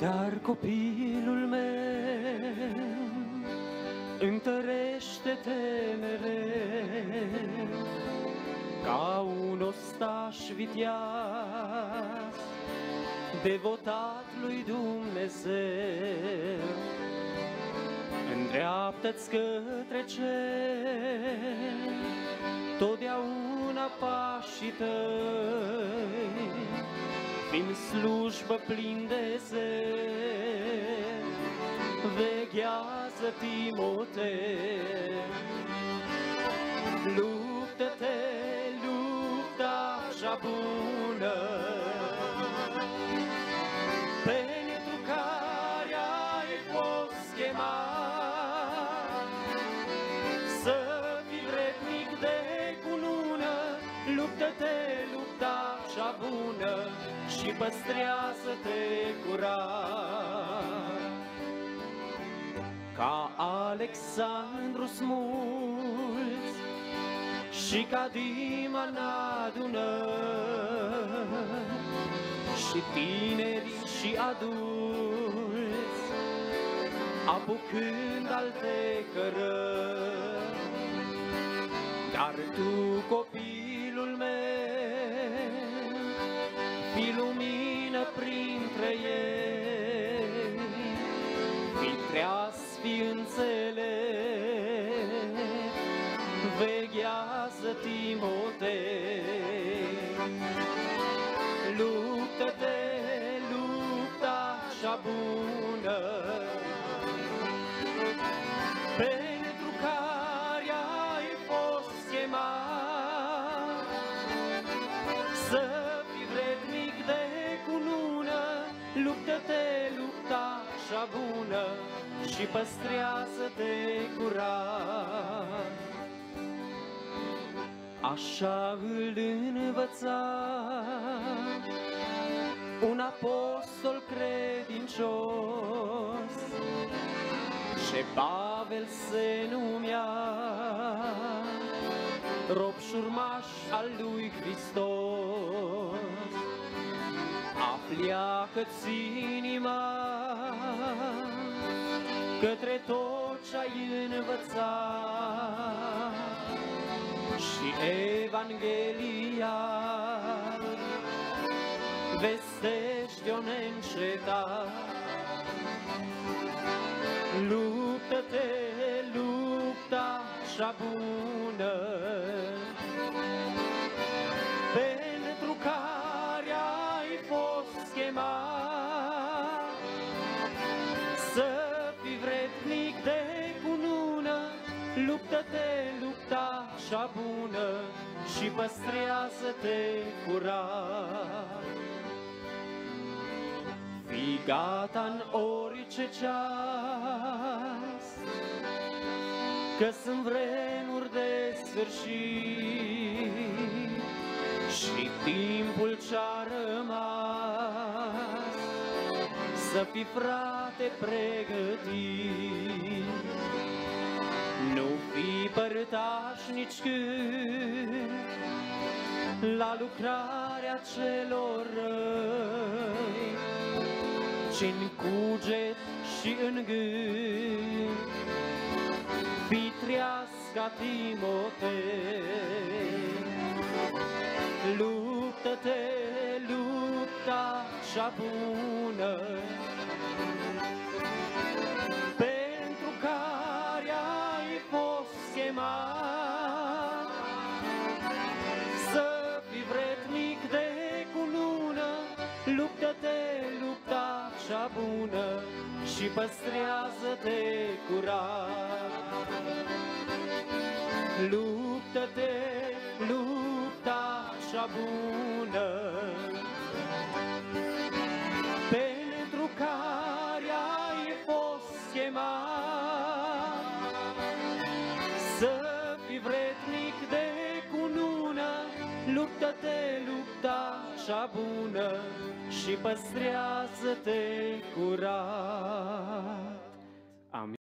Dar copilul meu, întărește-te mereu, ca un ostaș viteaz, devotat lui Dumnezeu. Îndreaptă-ți către cer, totdeauna pașii tăi, fiind slujbă plin de zel, veghează Timotei. Luptă-te, lupta cea bună, pentru care ai fost chemat, să fii vrednic de cunună. Luptă-te, lupta cea bună, și păstrează-te curat. Ca Alexandru smulți și ca Dima n-adună, și tineri și adulți, apucând alte cărări. Dar tu, copilul meu, fii lumină printre ei, fii treaz, fii înțelept, veghează Timotei. Luptă-te, lupta cea bună, pentru care ai fost chemat, să fii vrednic de cunună. Luptă-te, lupta cea bună, și păstrează-te curat. Așa îl învăța un apostol credincios, ce Pavel se numea, rob și urmaș al lui Hristos. Apleacă-ți inima către tot ce-ai învățat, și Evanghelia vestește-o neîncetat. Luptă-te, lupta cea bună, pentru care ai fost chemat, să fii vrednic de cunună. Luptă-te, lupta cea bună, și păstrează-te curat. Fii gata în orice ceas, că sunt vremuri de sfârșit, și timpul ce-a rămas, să fii, frate, pregătit. Nu fii părtaș nici când la lucrarea celor răi, ci-n cuget și în gând fii treaz ca Timotei. Luptă-te, lupta cea bună, pentru care ai fost chemat, să fii vrednic de cunună. Luptă-te, lupta cea bună, și păstrează-te curat. Luptă-te, lupta cea bună, pentru care ai fost chemat, să fii vrednic de cunună. Luptă-te, lupta cea bună, și păstrează-te curat.